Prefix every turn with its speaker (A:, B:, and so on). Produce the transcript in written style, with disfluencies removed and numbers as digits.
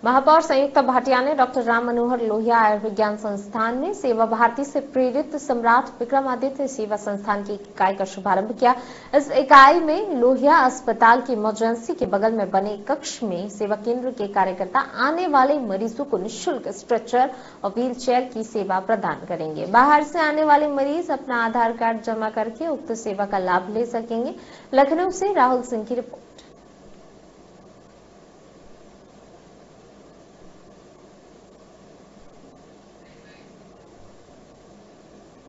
A: महापौर संयुक्ता भाटिया ने डॉक्टर राम मनोहर लोहिया आयुर्विज्ञान संस्थान में सेवा भारती से प्रेरित सम्राट विक्रमादित्य सेवा संस्थान की इकाई का शुभारंभ किया। इस इकाई में लोहिया अस्पताल की इमरजेंसी के बगल में बने कक्ष में सेवा केंद्र के कार्यकर्ता आने वाले मरीजों को निःशुल्क स्ट्रेचर और व्हील चेयर की सेवा प्रदान करेंगे। बाहर से आने वाले मरीज अपना आधार कार्ड जमा करके उक्त सेवा का लाभ ले सकेंगे। लखनऊ से राहुल सिंह की रिपोर्ट।